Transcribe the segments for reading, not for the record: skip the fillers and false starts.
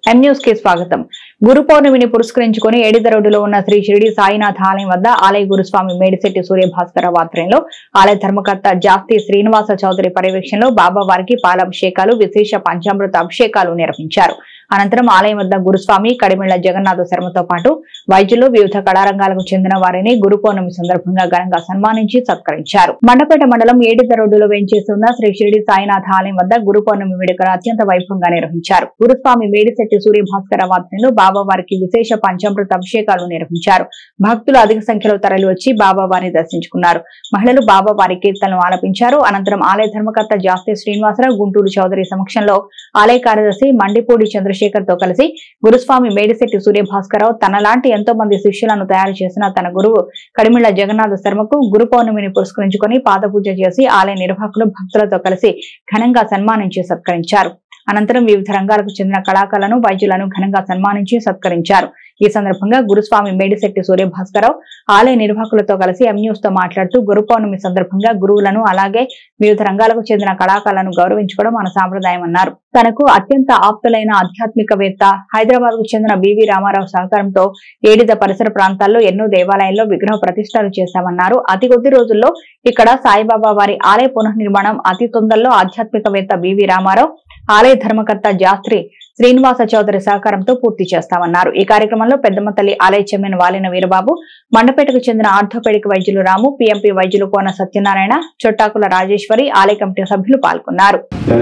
M news కి స్వాగతం. గురు పౌర్ణమిని పురస్కరించుకుని ఏడిద రోడ్డులో ఉన్న శ్రీ షిరిడి సాయినాథ్ ఆలయం వద్ద ఆలయ గురుస్వామి మేడిశెట్టి సూర్యభాస్కర ఆధ్వర్యంలో ఆలయ ధర్మకర్త జాస్తి శ్రీనివాస చౌదరి పర్యవేక్షణలో బాబా వారికి పాలాభిషేకాలు, విశేష పంచామృత అభిషేకాలు నిర్వహించారు. అనంతరం ఆలయం వద్ద గురుస్వామి కడిమిళ్ల జగన్నాథ శర్మతో పాటు వైద్యులు, వివిధ కళారంగాలకు చెందిన వారిని గురు పౌర్ణమి సందర్భంగా ఘనంగా సన్మానించి సత్కరించారు. మండపేట మండలం ఏడిద రోడ్డులో వేంచేసి ఉన్న శ్రీ షిరిడి సాయినాథ్ ఆలయం వద్ద గురు పౌర్ణమి వేడుకలు అత్యంత వైభవంగా నిర్వహించారు. గురుస్వామి మేడిశెట్టి సూర్యభాస్కర ఆధ్వర్యంలో బాబా వారికి విశేష పంచామృత అభిషేకాలు నిర్వహించారు. భక్తులు అధిక సంఖ్యలో తరలి వచ్చి బాబా వారిని దర్శించుకున్నారు. మహిళలు బాబా వారి కీర్తనలు ఆలపించారు. అనంతరం ఆలయ ధర్మకర్త జాస్తి శ్రీనివాసరావు, గుంటూరు చౌదరి సమక్షంలో ఆలయ కార్యదర్శి మండిపూడి చంద్రశేఖర్ తో కలిసి గురుస్వామి మేడిశెట్టి సూర్యభాస్కరరావు తనలాంటి ఎంతో మంది శిష్యులను తయారు చేసిన తన గురువు కడిమిళ్ల జగన్నాథ శర్మకు గురు పౌర్ణమిని పురస్కరించుకుని పాదపూజ చేసి ఆలయ నిర్వాహకులు భక్తులతో కలిసి ఘనంగా సన్మానించి సత్కరించారు. అనంతరం వివిధ రంగాలకు చెందిన కళాకారులను, వైద్యులను ఘనంగా సన్మానించి సత్కరించారు. ఈ సందర్భంగా గురుస్వామి మేడిశెట్టి సూర్యభాస్కరరావు ఆలయ నిర్వాహకులతో కలిసి ఎం న్యూస్ తో మాట్లాడుతూ గురు పౌర్ణమి సందర్భంగా గురువులను, అలాగే వివిధ రంగాలకు చెందిన కళాకారులను గౌరవించుకోవడం మన సాంప్రదాయం అన్నారు. తనకు అత్యంత ఆప్తులైన ఆధ్యాత్మికవేత్త, హైదరాబాద్ కు చెందిన బివి రామారావు సహకారంతో ఏడిద పరిసర ప్రాంతాల్లో ఎన్నో దేవాలయాల్లో విగ్రహ ప్రతిష్ఠలు చేశామన్నారు. అతి కొద్ది రోజుల్లో ఇక్కడ సాయిబాబా వారి ఆలయ పునఃనిర్మాణం అతి తొందరలో ఆధ్యాత్మికవేత్త బివి రామారావు, ఆలయ ధర్మకర్త జాస్త్రి శ్రీనివాస చౌదరి సహకారంతో పూర్తి చేస్తామన్నారు. ఈ కార్యక్రమంలో పెద్దమతల్లి ఆలయ చైర్మన్ వాలిన వీరబాబు, మండపేటకు చెందిన ఆర్థోపెడిక్ వైద్యులు రాము, పిఎంపి వైద్యులు కోన సత్యనారాయణ, చొట్టాకుల రాజేశ్వరి, ఆలయ కమిటీ సభ్యులు పాల్గొన్నారు.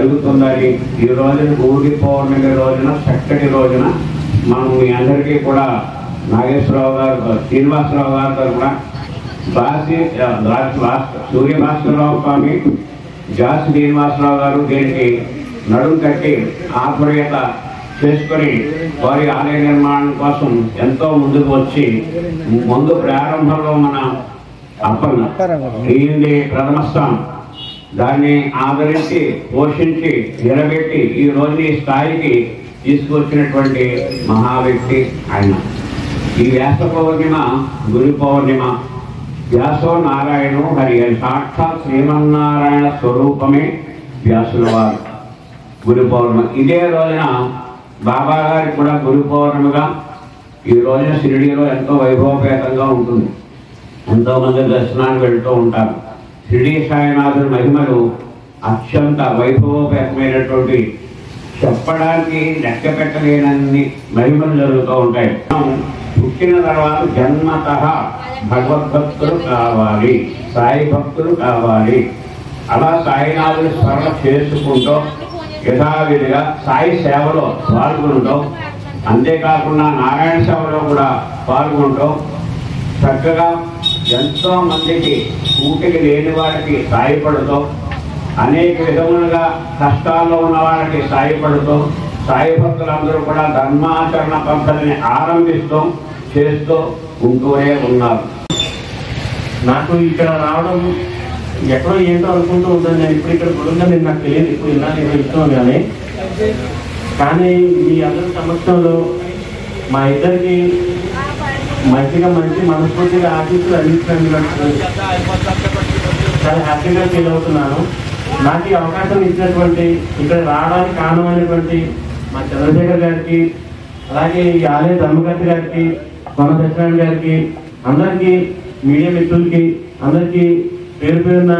సూర్యభాస్కరరావు స్వామి, జాస్ శ్రీనివాసరావు గారు దీనికి నడుం కట్టి ఆధ్వర్యత చేసుకుని వారి ఆలయ నిర్మాణం కోసం ఎంతో ముందుకు వచ్చి ముందు ప్రారంభంలో మన అప్పన్న ఈయనది ప్రథమ స్థానం, దాన్ని ఆదరించి పోషించి నిలబెట్టి ఈ రోజు ఈ స్థాయికి తీసుకొచ్చినటువంటి మహా వ్యక్తి ఆయన. ఈ వ్యాస పౌర్ణిమ, గురు పౌర్ణిమ, వ్యాసో నారాయణు హరి అని సాక్షాత్ శ్రీమన్నారాయణ స్వరూపమే వ్యాసుల వారు. గురు పౌర్ణమి ఇదే రోజున బాబా గారికి కూడా గురు పౌర్ణమిగా ఈ రోజున షిరిడీలో ఎంతో వైభవపేతంగా ఉంటుంది. ఎంతో మంది దర్శనానికి వెళ్తూ ఉంటారు. షిరిడీ సాయినాథుని మహిమలు అత్యంత వైభవపేతమైనటువంటి, చెప్పడానికి లెక్క పెట్టలేనన్ని మహిమలు జరుగుతూ ఉంటాయి. పుట్టిన తర్వాత జన్మతః భగవద్భక్తులు కావాలి, సాయి భక్తులు కావాలి. అలా సాయినాథుని స్మరణ చేసుకుంటూ యథావిధిగా సాయి సేవలో పాల్గొనడం, అంతేకాకుండా నారాయణ సేవలో కూడా పాల్గొనడం, చక్కగా ఎంతో మందికి కూటికి లేని వారికి సాయపడుతూ, అనేక విధములుగా కష్టాల్లో ఉన్న వారికి సాయపడుతూ, సాయి భక్తులందరూ కూడా ధర్మాచరణ పద్ధతిని ఆరంభిస్తూ చేస్తూ ఉంటూనే ఉన్నారు. నాకు ఇక్కడ రావడం ఎక్కడో ఏంటో అనుకుంటూ ఉంటాను. నేను ఇప్పుడు ఇక్కడ గురుంగా నేను నాకు తెలియదు, ఇప్పుడు ఇలా నేను ఇష్టం కానీ మీ అందరి సమక్షంలో మా ఇద్దరికి మంచిగా మంచి మనస్ఫూర్తిగా ఆశీస్సులు అందించినందుకు చాలా హ్యాపీగా ఫీల్ అవుతున్నాను. నాకు ఈ అవకాశం ఇచ్చినటువంటి, ఇక్కడ రావడానికి కారణమైనటువంటి మా చంద్రశేఖర్ గారికి, అలాగే ఈ ఆలయ ధర్మకర్త గారికి, కొన సత్యనారాయణ గారికి, అందరికీ మీడియా మిత్రులకి అందరికీ పేరు పేరున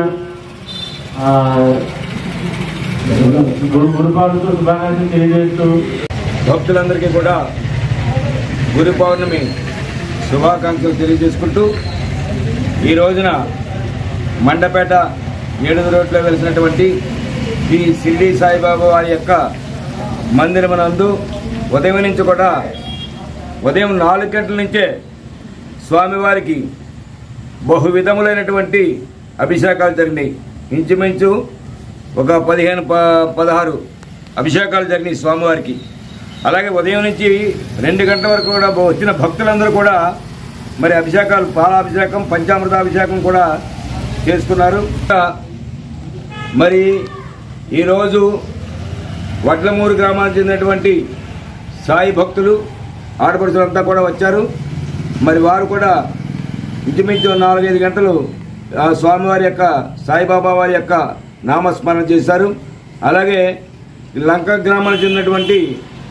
గురు పౌర్ణమి శుభాకాంక్షలు తెలియజేస్తూ భక్తులందరికీ కూడా గురు పౌర్ణమి శుభాకాంక్షలు తెలియజేసుకుంటూ ఈ రోజున మండపేట ఏడుద రోడ్లో వెలిసినటువంటి శ్రీ షిరిడి సాయిబాబా వారి యొక్క మందిరమునందు ఉదయం నుంచి కూడా ఉదయం 4 గంటల నుంచే స్వామివారికి బహు విధములైనటువంటి అభిషేకాలు జరిగినాయి. ఇంచుమించు ఒక 15-16 అభిషేకాలు జరిగినాయి స్వామివారికి. అలాగే ఉదయం నుంచి 2 గంటల వరకు కూడా వచ్చిన భక్తులందరూ కూడా మరి అభిషేకాలు, పాలాభిషేకం, పంచామృతాభిషేకం కూడా చేసుకున్నారు. మరి ఈరోజు వడ్లమూరు గ్రామానికి చెందినటువంటి సాయి భక్తులు, ఆడపడుచులంతా కూడా వచ్చారు. మరి వారు కూడా ఇంచుమించు 4-5 గంటలు స్వామివారి యొక్క, సాయిబాబా వారి యొక్క నామస్మరణ చేశారు. అలాగే లంక గ్రామానికి చెందినటువంటి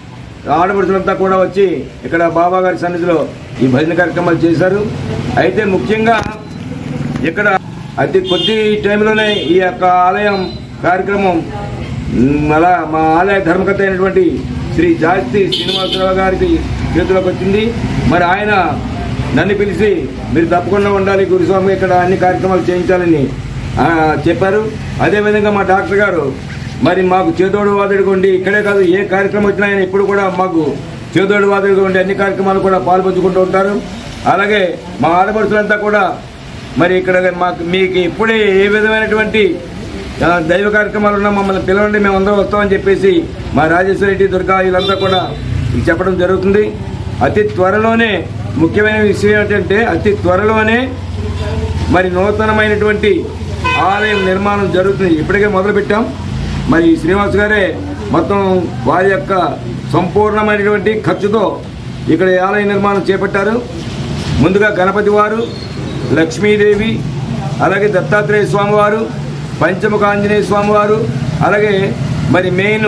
ఆడపడుచులంతా కూడా వచ్చి ఇక్కడ బాబా గారి సన్నిధిలో ఈ భజన కార్యక్రమాలు చేశారు. అయితే ముఖ్యంగా ఇక్కడ అతి కొద్ది టైంలోనే ఈ యొక్క ఆలయం కార్యక్రమం అలా మా ఆలయ ధర్మకర్త అయినటువంటి శ్రీ జాస్తి శ్రీనివాసరావు గారికి చేతిలోకి వచ్చింది. మరి ఆయన నన్ను పిలిచి మీరు తప్పకుండా ఉండాలి గురుస్వామి, ఇక్కడ అన్ని కార్యక్రమాలు చేయించాలని చెప్పారు. అదేవిధంగా మా డాక్టర్ గారు మరి మాకు చేదోడు వాదుడిగా ఉండి ఇక్కడే కాదు ఏ కార్యక్రమం వచ్చినా ఆయన ఇప్పుడు కూడా మాకు చేదోడు వాదుడిగా ఉండి అన్ని కార్యక్రమాలు కూడా పాల్పంచుకుంటూ ఉంటారు. అలాగే మా ఆడపడుచులంతా కూడా మరి ఇక్కడ మీకు ఇప్పుడే ఏ విధమైనటువంటి దైవ కార్యక్రమాలు ఉన్నా మమ్మల్ని పిలవండి, మేము అందరం వస్తామని చెప్పేసి మా రాజేశ్వర రెడ్డి, దుర్గా వీళ్ళంతా కూడా చెప్పడం జరుగుతుంది. అతి త్వరలోనే ముఖ్యమైన విషయం ఏంటంటే అతి త్వరలోనే మరి నూతనమైనటువంటి ఆలయం నిర్మాణం జరుగుతుంది. ఇప్పటికే మొదలుపెట్టాం. మరి శ్రీనివాస్ గారే మొత్తం వారి యొక్క సంపూర్ణమైనటువంటి ఖర్చుతో ఇక్కడ ఆలయ నిర్మాణం చేపట్టారు. ముందుగా గణపతి వారు, లక్ష్మీదేవి, అలాగే దత్తాత్రేయ స్వామివారు, పంచముఖ ఆంజనేయ స్వామివారు, అలాగే మరి మెయిన్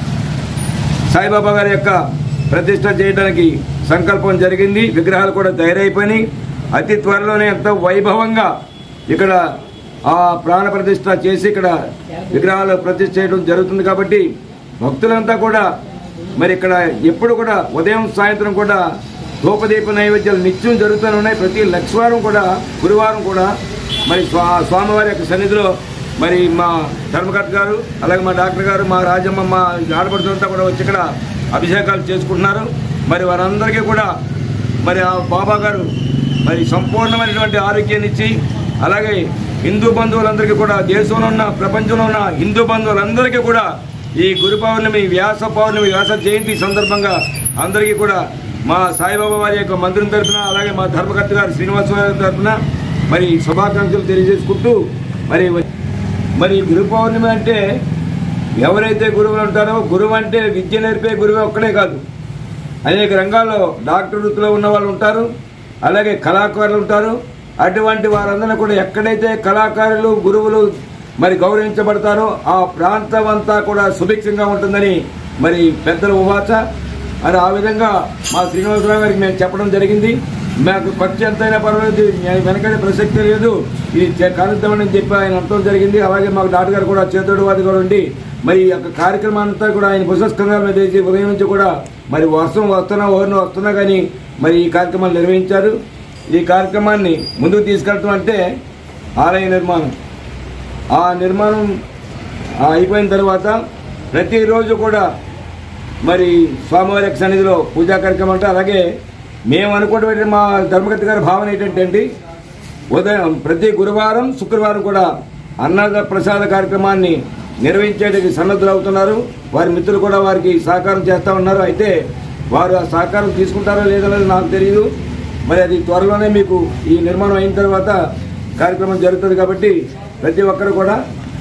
సాయిబాబా గారి యొక్క ప్రతిష్ట చేయడానికి సంకల్పం జరిగింది. విగ్రహాలు కూడా తయారైపోయినాయి. అతి త్వరలోనే ఎంతో వైభవంగా ఇక్కడ ఆ ప్రాణ ప్రతిష్ట చేసి ఇక్కడ విగ్రహాలు ప్రతిష్ట చేయడం జరుగుతుంది. కాబట్టి భక్తులంతా కూడా మరి ఇక్కడ ఎప్పుడు కూడా ఉదయం సాయంత్రం కూడా ధూపదీప నైవేద్యాలు నిత్యం జరుగుతూనే ఉన్నాయి. ప్రతి లక్షవారం కూడా గురువారం కూడా మరి స్వామివారి యొక్క సన్నిధిలో మరి మా ధర్మకర్త గారు, అలాగే మా డాక్టర్ గారు, మా రాజమ్మ, మా ఆడపడుతులంతా కూడా వచ్చి ఇక్కడ అభిషేకాలు చేసుకుంటున్నారు. మరి వారందరికీ కూడా మరి ఆ బాబా గారు మరి సంపూర్ణమైనటువంటి ఆరోగ్యాన్ని ఇచ్చి, అలాగే హిందూ బంధువులందరికీ కూడా దేశంలో ఉన్న ప్రపంచంలో ఉన్న హిందూ బంధువులందరికీ కూడా ఈ గురు పౌర్ణమి, వ్యాస పౌర్ణమి, వ్యాస జయంతి సందర్భంగా అందరికీ కూడా మా సాయిబాబా వారి యొక్క మందిరం తరఫున, అలాగే మా ధర్మకర్త గారు శ్రీనివాస గారి తరఫున మరి శుభాకాంక్షలు తెలియజేసుకుంటూ మరి గురు పౌర్ణమి అంటే ఎవరైతే గురువులు ఉంటారో, గురువు అంటే విద్య నేర్పే గురువు ఒక్కడే కాదు, అనేక రంగాల్లో డాక్టర్ వృత్తిలో ఉన్న వాళ్ళు ఉంటారు, అలాగే కళాకారులు ఉంటారు. అటువంటి వారందరూ కూడా ఎక్కడైతే కళాకారులు, గురువులు మరి గౌరవించబడతారో ఆ ప్రాంతం అంతా కూడా సుభిక్షంగా ఉంటుందని మరి పెద్దల ఉవాచ. మరి ఆ విధంగా మా శ్రీనివాసరావు గారికి మేము చెప్పడం జరిగింది. మాకు ఖర్చు ఎంతైనా పర్వాలేదు, వెనకడే ప్రసక్తి లేదు, ఇది కానిద్దామని చెప్పి ఆయన అనడం జరిగింది. అలాగే మాకు డాక్టర్ గారు కూడా చేతోడు వాది కూడా ఉండి మరి ఈ యొక్క కార్యక్రమాంతా కూడా ఆయన భుజస్కంధాల మీద వేసి ఉదయం నుంచి కూడా మరి వర్షం వస్తున్నా కానీ మరి ఈ కార్యక్రమాలు నిర్వహించారు. ఈ కార్యక్రమాన్ని ముందుకు తీసుకెళ్ళటం అంటే ఆలయ నిర్మాణం. ఆ నిర్మాణం అయిపోయిన తర్వాత ప్రతిరోజు కూడా మరి స్వామివారి యొక్క సన్నిధిలో పూజా కార్యక్రమం అంటే, అలాగే మేము అనుకున్నటువంటి మా ధర్మకర్త గారి భావన ఏంటంటే ఉదయం ప్రతి గురువారం, శుక్రవారం కూడా అన్నద ప్రసాద కార్యక్రమాన్ని నిర్వహించేందుకు సన్నద్ధులు అవుతున్నారు. వారి మిత్రులు కూడా వారికి సహకారం చేస్తూ ఉన్నారు. అయితే వారు ఆ సహకారం తీసుకుంటారో లేదనేది నాకు తెలియదు. మరి అది త్వరలోనే మీకు ఈ నిర్మాణం అయిన తర్వాత కార్యక్రమం జరుగుతుంది. కాబట్టి ప్రతి ఒక్కరు కూడా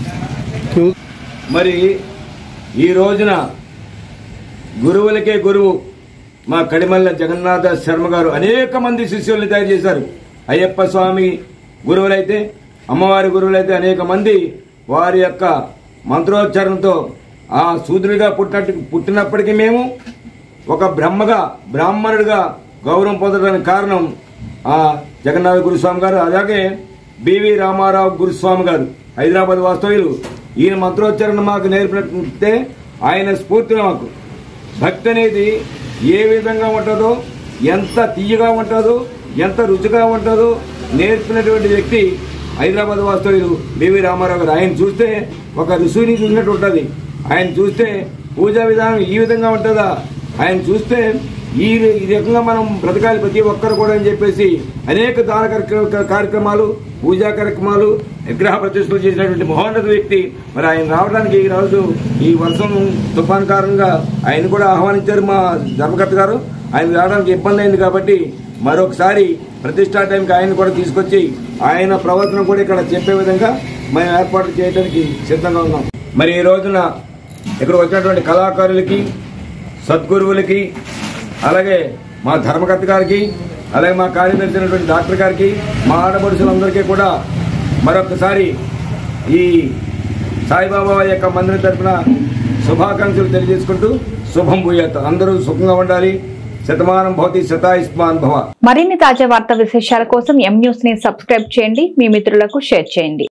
మరి ఈ రోజున గురువులకే గురువు మా కడిమల్ల జగన్నాథ శర్మ గారు అనేక మంది శిష్యుల్ని తయారు చేశారు. అయ్యప్ప స్వామి గురువులైతే, అమ్మవారి గురువులైతే అనేక మంది వారి యొక్క మంత్రోచ్చారణతో ఆ శూద్రుడిగా పుట్టినప్పటికీ మేము ఒక బ్రాహ్మణుడిగా గౌరవం పొందడానికి కారణం ఆ జగన్నాథ గురుస్వామి గారు. అలాగే బివి రామారావు గురుస్వామి గారు హైదరాబాద్ వాస్తవ్యులు. ఈయన మంత్రోచ్చారణ మాకు నేర్పినట్టే ఆయన స్ఫూర్తిలో మాకు భక్తి అనేది ఏ విధంగా ఉంటుందో, ఎంత తీయగా ఉంటుందో, ఎంత రుచిగా ఉంటుందో నేర్పినటువంటి వ్యక్తి హైదరాబాద్ వాస్తవ్యులు బివి రామారావు గారు. ఆయన చూస్తే ఒక ఋషిని చూసినట్టు ఉంటుంది. ఆయన చూస్తే పూజా విధానం ఈ విధంగా ఉంటుందా, ఆయన చూస్తే ఈ రకంగా మనం బ్రతకాలి ప్రతి ఒక్కరు కూడా అని చెప్పేసి అనేక దాన కార్యక్రమాలు, పూజా కార్యక్రమాలు, విగ్రహ ప్రతిష్టలు చేసినటువంటి మహోన్నత వ్యక్తి. మరి ఆయన రావడానికి ఈ రోజు ఈ వర్షం తుఫాన్ కారణంగా ఆయన కూడా ఆహ్వానించారు మా ధర్మకర్త గారు. ఆయన రావడానికి ఇబ్బంది అయింది కాబట్టి మరొకసారి ప్రతిష్టా టైంకి ఆయన కూడా తీసుకొచ్చి ఆయన ప్రవర్తన కూడా ఇక్కడ చెప్పే విధంగా మేము ఏర్పాట్లు చేయడానికి సిద్ధంగా ఉన్నాం. మరి ఈ రోజున ఇక్కడ వచ్చినటువంటి కళాకారులకి, సద్గురువులకి, అలాగే మా ధర్మకర్త గారికి, అలాగే మా కార్యదర్శి అయినటువంటి డాక్టర్ గారికి, మా ఆడపడుచులందరికీ కూడా మరొకసారి ఈ సాయిబాబా యొక్క మందిరం తరఫున శుభాకాంక్షలు తెలియజేసుకుంటూ శుభం భూయాత్. అందరూ సుఖంగా ఉండాలి. శతమానం భవతి శతాయుష్మాన్ భవ. మరిన్ని తాజా వార్తా విశేషాల కోసం ఎం న్యూస్ ని సబ్స్క్రైబ్ చేయండి, మీ మిత్రులకు షేర్ చేయండి.